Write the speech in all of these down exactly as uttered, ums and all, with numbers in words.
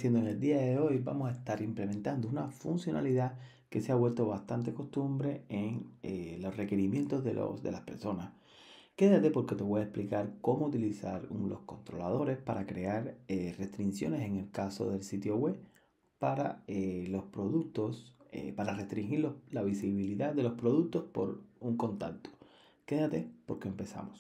haciendo en el día de hoy, vamos a estar implementando una funcionalidad que se ha vuelto bastante costumbre en eh, los requerimientos de, los, de las personas. Quédate porque te voy a explicar cómo utilizar un, los controladores para crear eh, restricciones en el caso del sitio web para eh, los productos, eh, para restringir los, la visibilidad de los productos por un contacto. Quédate porque empezamos.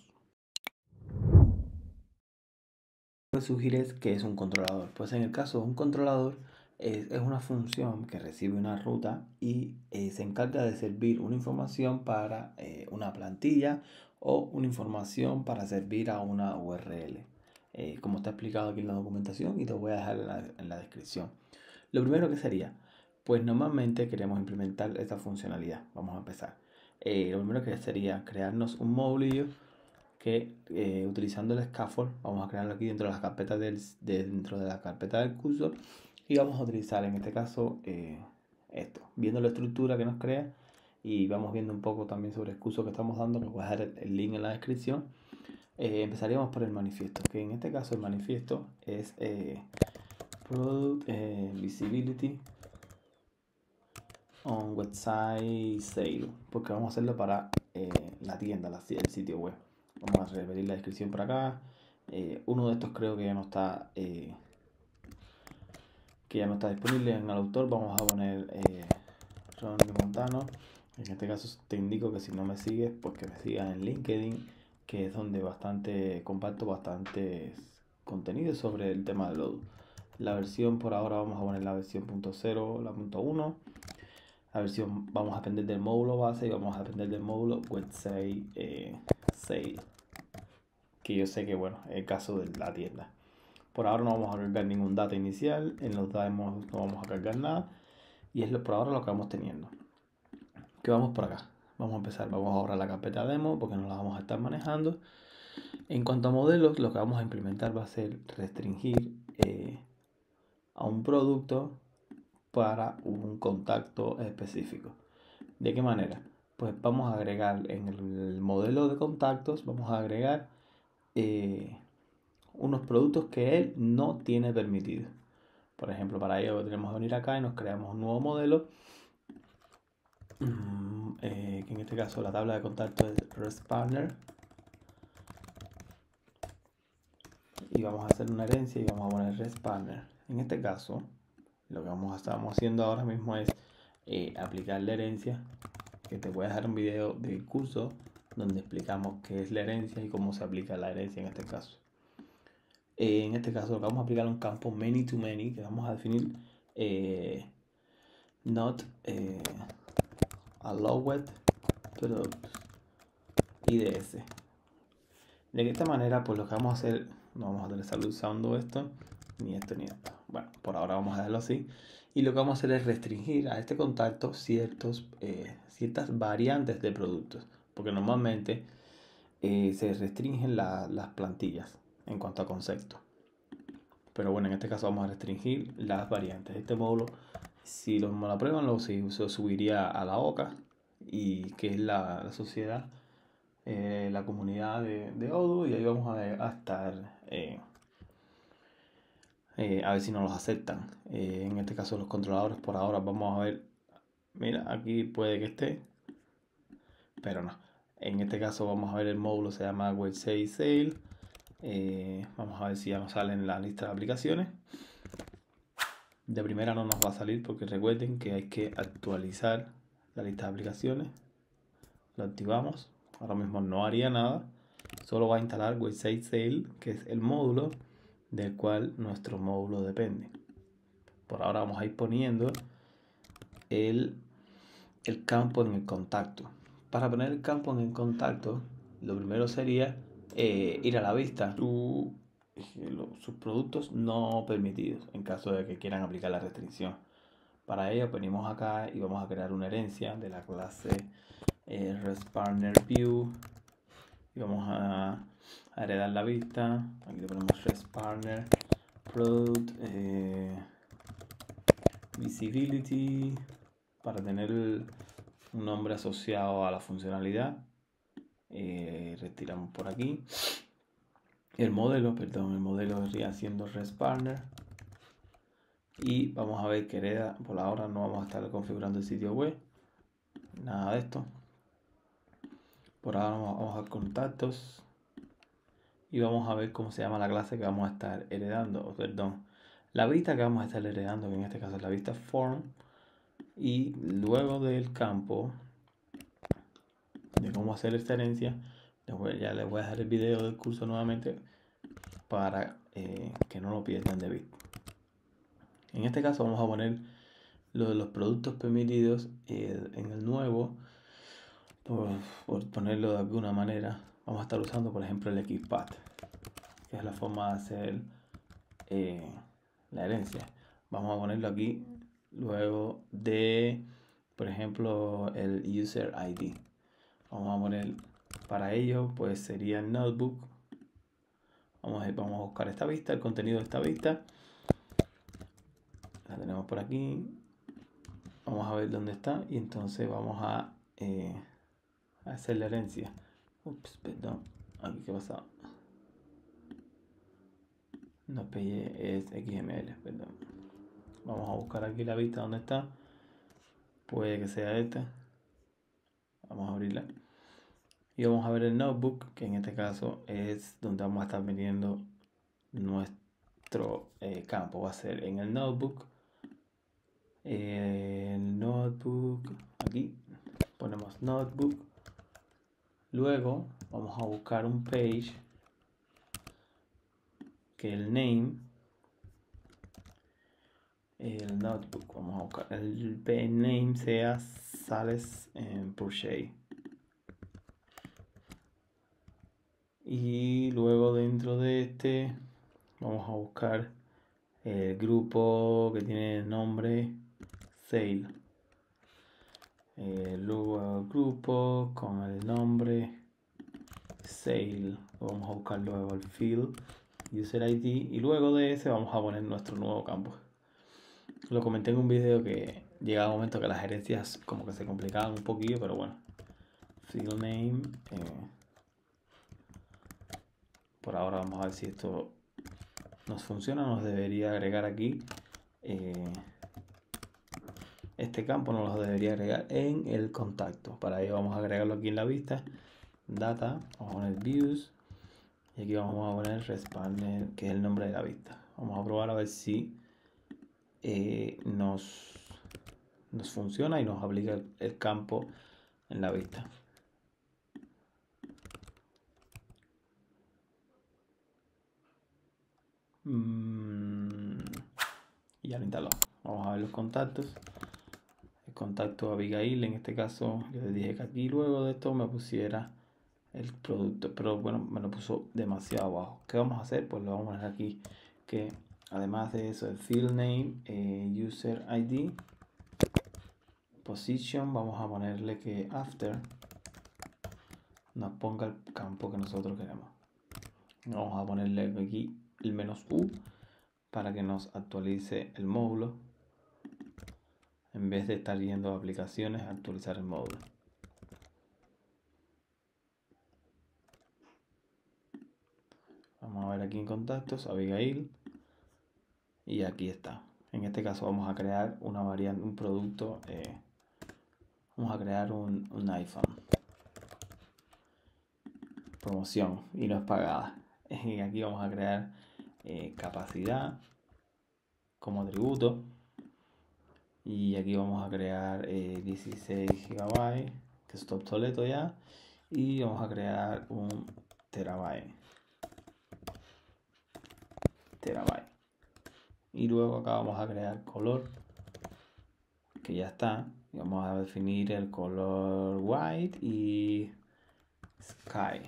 Lo que sugieres que es un controlador. Pues en el caso de un controlador es, es una función que recibe una ruta y eh, se encarga de servir una información para eh, una plantilla o una información para servir a una U R L. Eh, como está explicado aquí en la documentación y te voy a dejar en la, en la descripción. Lo primero que sería, pues normalmente queremos implementar esta funcionalidad. Vamos a empezar. Eh, lo primero que sería crearnos un modulillo que eh, utilizando el scaffold vamos a crearlo aquí dentro de las carpetas del, de, dentro de la carpeta del curso y vamos a utilizar en este caso eh, esto, viendo la estructura que nos crea y vamos viendo un poco también sobre el curso que estamos dando, que voy a dejar el, el link en la descripción. Eh, empezaríamos por el manifiesto, que en este caso el manifiesto es eh, Product eh, Visibility on Website Sale, porque vamos a hacerlo para eh, la tienda, la, el sitio web. Vamos a repetir la descripción por acá. Eh, uno de estos creo que ya no está eh, que ya no está disponible en el autor. Vamos a poner eh, Ronnie Montano. En este caso te indico que si no me sigues, pues que me sigas en LinkedIn, que es donde bastante comparto bastantes contenidos sobre el tema de Load. La versión por ahora vamos a poner la versión punto cero, la punto uno. La versión vamos a aprender del módulo base y vamos a aprender del módulo Website eh, Sale, que yo sé que bueno, es el caso de la tienda. Por ahora no vamos a cargar ningún dato inicial, en los demos no vamos a cargar nada y es lo, por ahora lo que vamos teniendo. Que vamos por acá, vamos a empezar, vamos a ahorrar la carpeta demo porque no la vamos a estar manejando. En cuanto a modelos, lo que vamos a implementar va a ser restringir eh, a un producto para un contacto específico. ¿De qué manera? Pues vamos a agregar en el modelo de contactos, vamos a agregar eh, unos productos que él no tiene permitido. Por ejemplo, para ello tenemos que venir acá y nos creamos un nuevo modelo. Eh, que en este caso la tabla de contacto es RESTPartner. Y vamos a hacer una herencia y vamos a poner RESTPartner. En este caso, lo que vamos a estar haciendo ahora mismo es eh, aplicar la herencia. Que te voy a dejar un video del curso donde explicamos qué es la herencia y cómo se aplica la herencia en este caso. Eh, en este caso vamos a aplicar un campo many to many que vamos a definir eh, not eh, allowed product I D S. De esta manera pues lo que vamos a hacer, no vamos a estar usando esto ni esto ni esto. Bueno, por ahora vamos a dejarlo así. Y lo que vamos a hacer es restringir a este contacto ciertos, eh, ciertas variantes de productos. Porque normalmente eh, se restringen la, las plantillas en cuanto a concepto. Pero bueno, en este caso vamos a restringir las variantes. Este módulo, si lo, me lo aprueban, lo, se subiría a la O C A, y que es la, la sociedad, eh, la comunidad de, de Odoo, y ahí vamos a, a estar eh, eh, a ver si nos los aceptan. Eh, en este caso los controladores por ahora vamos a ver, mira, aquí puede que esté, pero no. En este caso vamos a ver el módulo, se llama Website Sale. Eh, vamos a ver si ya nos sale en la lista de aplicaciones. De primera no nos va a salir porque recuerden que hay que actualizar la lista de aplicaciones. Lo activamos. Ahora mismo no haría nada. Solo va a instalar Website Sale, que es el módulo del cual nuestro módulo depende. Por ahora vamos a ir poniendo el, el campo en el contacto. Para poner el campo en el contacto, lo primero sería eh, ir a la vista. Su, sus productos no permitidos en caso de que quieran aplicar la restricción. Para ello venimos acá y vamos a crear una herencia de la clase eh, RESTPartnerView y vamos a, a heredar la vista. Aquí le ponemos RESTPartner Product eh, Visibility para tener el, un nombre asociado a la funcionalidad. Eh, retiramos por aquí el modelo, perdón, el modelo iría siendo RESTPartner y vamos a ver que hereda. Por ahora no vamos a estar configurando el sitio web, nada de esto. Por ahora vamos a contactos y vamos a ver cómo se llama la clase que vamos a estar heredando, perdón, la vista que vamos a estar heredando, que en este caso es la vista form. Y luego del campo de cómo hacer esta herencia, ya les voy a dejar el video del curso nuevamente para eh, que no lo pierdan de vista. En este caso vamos a poner lo de los productos permitidos eh, en el nuevo, por, por ponerlo de alguna manera. Vamos a estar usando, por ejemplo, el XPath, que es la forma de hacer eh, la herencia. Vamos a ponerlo aquí luego de, por ejemplo, el user I D. Vamos a poner para ello, pues sería el notebook. Vamos a, vamos a buscar esta vista, el contenido de esta vista. La tenemos por aquí. Vamos a ver dónde está y entonces vamos a, eh, a hacer la herencia. Ups, perdón. Aquí qué pasa. No pegué, es X M L, perdón. Vamos a buscar aquí la vista donde está. Puede que sea esta. Vamos a abrirla. Y vamos a ver el notebook, que en este caso es donde vamos a estar metiendo nuestro eh, campo. Va a ser en el notebook. El notebook. Aquí ponemos notebook. Luego vamos a buscar un page que el name, el notebook, vamos a buscar el name sea Sales en Purchase. Y luego dentro de este vamos a buscar el grupo que tiene el nombre Sale. Eh, luego el grupo con el nombre Sale. Vamos a buscar luego el field user I D y luego de ese vamos a poner nuestro nuevo campo. Lo comenté en un video que llegaba un momento que las gerencias como que se complicaban un poquillo, pero bueno. Field name. Eh, por ahora vamos a ver si esto nos funciona. Nos debería agregar aquí eh, este campo, nos lo debería agregar en el contacto. Para ello vamos a agregarlo aquí en la vista. Data, vamos a poner views y aquí vamos a poner responder, que es el nombre de la vista. Vamos a probar a ver si eh, nos, nos funciona y nos aplica el, el campo en la vista. Mm, y ya lo instaló. Vamos a ver los contactos. El contacto Abigail, en este caso, yo le dije que aquí luego de esto me pusiera el producto, pero bueno, me lo puso demasiado abajo. ¿Qué vamos a hacer? Pues lo vamos a poner aquí, que además de eso, el field name, eh, user I D, position, vamos a ponerle que after nos ponga el campo que nosotros queremos. Vamos a ponerle aquí el menos U para que nos actualice el módulo. En vez de estar yendo a aplicaciones, actualizar el módulo. Vamos a ver aquí en contactos, Abigail. Y aquí está. En este caso vamos a crear una variante, un producto. Eh, vamos a crear un, un iPhone. Promoción y no es pagada. Y aquí vamos a crear eh, capacidad como atributo. Y aquí vamos a crear eh, dieciséis gigabytes, que está obsoleto ya. Y vamos a crear un terabyte. Terabyte. Y luego acá vamos a crear color, que ya está. Y vamos a definir el color white y sky.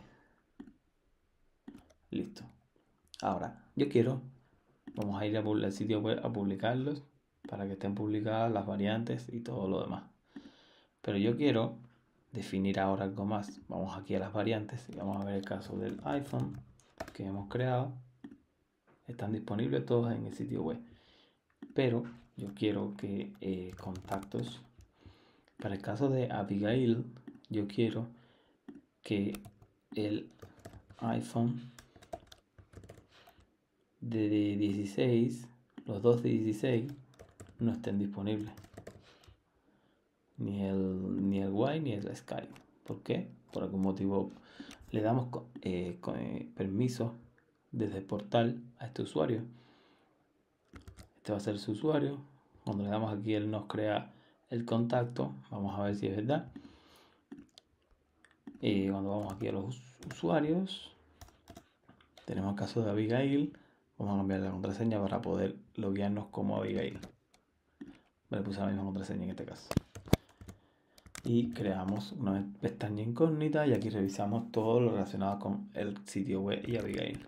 Listo. Ahora, yo quiero, vamos a ir al sitio web a publicarlos para que estén publicadas las variantes y todo lo demás. Pero yo quiero definir ahora algo más. Vamos aquí a las variantes y vamos a ver el caso del iPhone que hemos creado. Están disponibles todos en el sitio web. Pero yo quiero que eh, contactos, para el caso de Abigail, yo quiero que el iPhone de dieciséis, los dos de dieciséis, no estén disponibles. Ni el, ni el Y ni el Sky. ¿Por qué? Por algún motivo le damos eh, con, eh, permiso desde el portal a este usuario. Este va a ser su usuario. Cuando le damos aquí, él nos crea el contacto. Vamos a ver si es verdad. Y cuando vamos aquí a los usuarios, tenemos el caso de Abigail. Vamos a cambiar la contraseña para poder loguearnos como Abigail. Le puse la misma contraseña en este caso. Y creamos una pestaña incógnita y aquí revisamos todo lo relacionado con el sitio web y Abigail.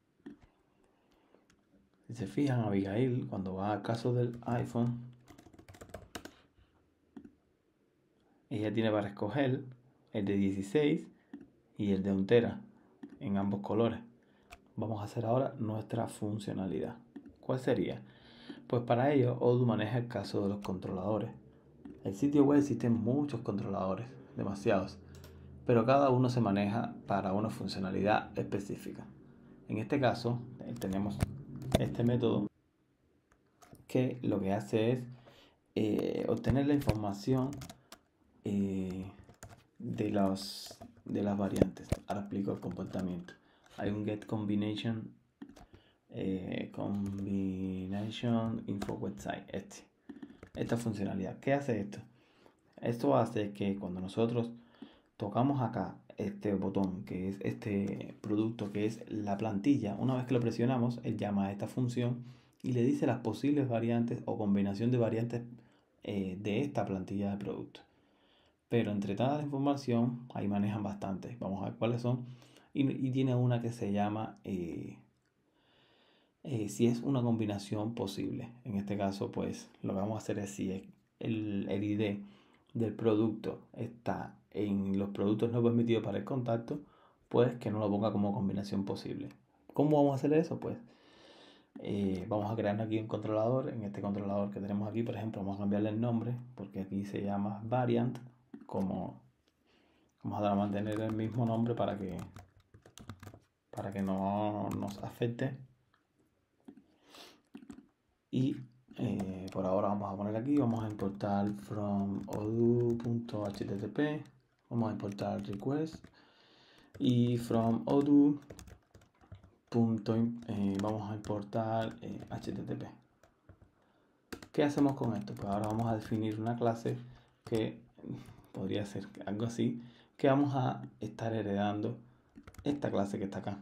Si se fijan, Abigail, cuando va al caso del iPhone, ella tiene para escoger el de dieciséis y el de un tera en ambos colores. Vamos a hacer ahora nuestra funcionalidad. ¿Cuál sería? Pues para ello Odoo maneja el caso de los controladores. En el sitio web existen muchos controladores, demasiados, pero cada uno se maneja para una funcionalidad específica. En este caso tenemos este método que lo que hace es eh, obtener la información eh, de, los, de las variantes. Ahora explico el comportamiento. Hay un get combination eh, combination info website, este, esta funcionalidad. ¿Qué hace esto? Esto hace que cuando nosotros tocamos acá este botón, que es este producto, que es la plantilla, una vez que lo presionamos, él llama a esta función y le dice las posibles variantes o combinación de variantes eh, de esta plantilla de producto. Pero entre toda la información, ahí manejan bastante. Vamos a ver cuáles son. Y, y tiene una que se llama eh, eh, si es una combinación posible. En este caso, pues lo que vamos a hacer es si es el, el I D del producto está en los productos no permitidos para el contacto, pues que no lo ponga como combinación posible. ¿Cómo vamos a hacer eso? Pues eh, vamos a crear aquí un controlador. En este controlador que tenemos aquí, por ejemplo, vamos a cambiarle el nombre porque aquí se llama variant. Como vamos a mantener el mismo nombre para que para que no nos afecte. Y eh, por ahora vamos a poner aquí, vamos a importar from odoo.http, vamos a importar request y from odoo. Punto, eh, vamos a importar eh, H T T P. ¿Qué hacemos con esto? Pues ahora vamos a definir una clase que podría ser algo así, que vamos a estar heredando esta clase que está acá.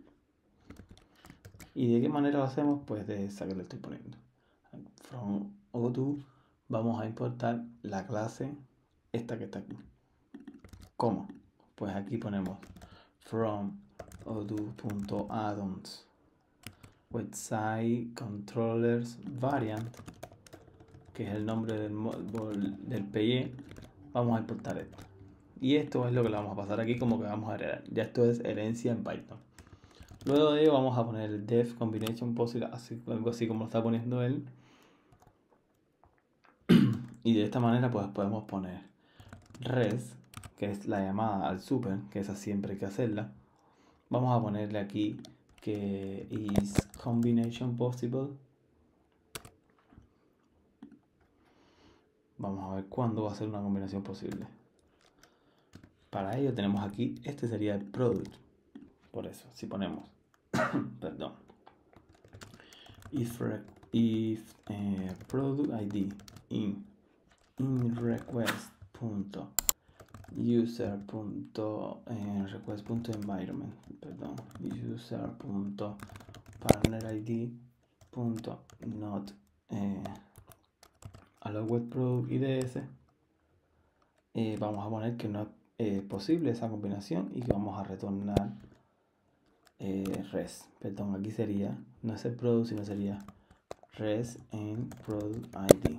¿Y de qué manera lo hacemos? Pues de esa que le estoy poniendo. From Odoo vamos a importar la clase esta que está aquí. ¿Cómo? Pues aquí ponemos from odoo.addons website controllers variant, que es el nombre del, del P Y E. Vamos a importar esto. Y esto es lo que le vamos a pasar aquí como que vamos a heredar. Ya esto es herencia en Python. Luego de ello vamos a poner el def combination possible, así, algo así como lo está poniendo él. Y de esta manera pues podemos poner res, que es la llamada al super, que esa siempre hay que hacerla. Vamos a ponerle aquí que is combination possible. Vamos a ver cuándo va a ser una combinación posible. Para ello tenemos aquí, este sería el product. Por eso, si ponemos, perdón, if, if eh, product I D in, in request punto user punto eh, request punto environment, perdón, user punto partner I D punto not eh, allow web product I D S, eh, vamos a poner que no es eh, posible esa combinación y que vamos a retornar eh, res, perdón, aquí sería, no es el product sino sería res en product I D.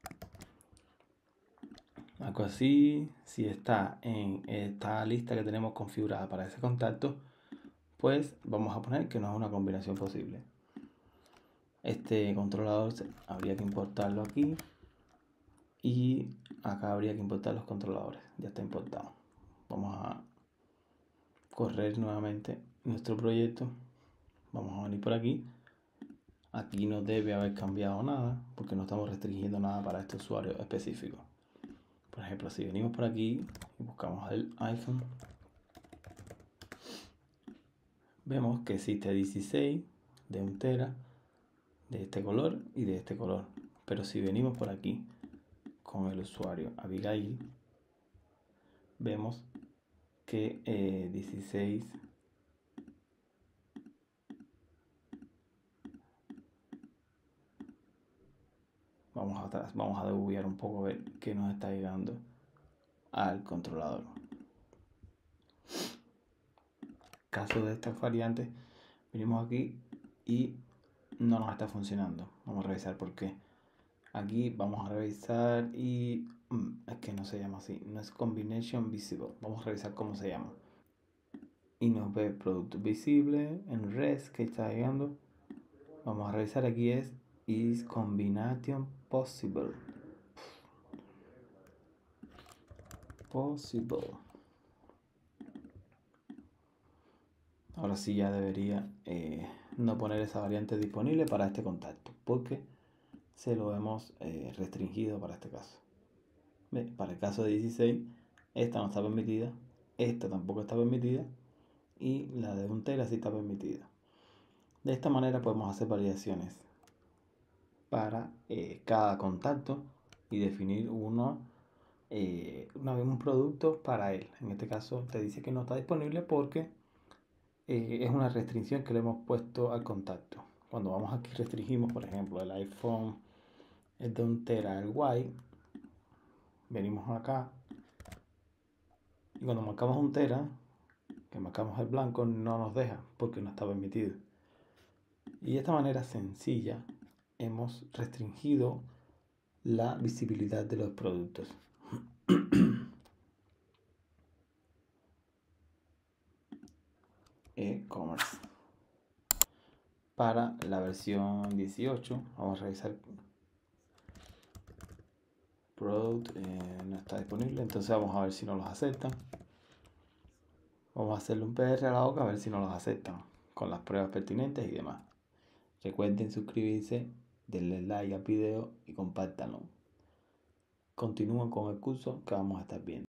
Algo así, si está en esta lista que tenemos configurada para ese contacto, pues vamos a poner que no es una combinación posible. Este controlador habría que importarlo aquí y acá habría que importar los controladores. Ya está importado. Vamos a correr nuevamente nuestro proyecto. Vamos a venir por aquí aquí no debe haber cambiado nada porque no estamos restringiendo nada para este usuario específico. Por ejemplo, si venimos por aquí y buscamos el iPhone, vemos que existe dieciséis de un tera de este color y de este color. Pero si venimos por aquí con el usuario Abigail, vemos que eh, dieciséis vamos atrás, vamos a debuguear un poco a ver qué nos está llegando al controlador. Caso de estas variantes, venimos aquí y no nos está funcionando. Vamos a revisar por qué. Aquí vamos a revisar y mm, es que no se llama así, no es combination visible. Vamos a revisar cómo se llama y nos ve producto visible en res que está llegando. Vamos a revisar aquí es is combination possible possible. Ahora sí ya debería eh, no poner esa variante disponible para este contacto porque se lo hemos eh, restringido para este caso. ¿Ve? Para el caso de dieciséis, esta no está permitida, esta tampoco está permitida y la de un tera sí está permitida. De esta manera podemos hacer variaciones para eh, cada contacto y definir uno, eh, una, un producto para él. En este caso te dice que no está disponible porque eh, es una restricción que le hemos puesto al contacto. Cuando vamos aquí restringimos, por ejemplo, el iPhone es de un tera, el Y, venimos acá y cuando marcamos un tera, que marcamos el blanco, no nos deja porque no está permitido. Y de esta manera sencilla hemos restringido la visibilidad de los productos. E-commerce. Para la versión dieciocho, vamos a revisar. Product eh, no está disponible, entonces vamos a ver si nos los aceptan. Vamos a hacerle un P R a la boca a ver si nos los aceptan con las pruebas pertinentes y demás. Recuerden suscribirse, denle like al video y compártanlo. Continúen con el curso que vamos a estar viendo.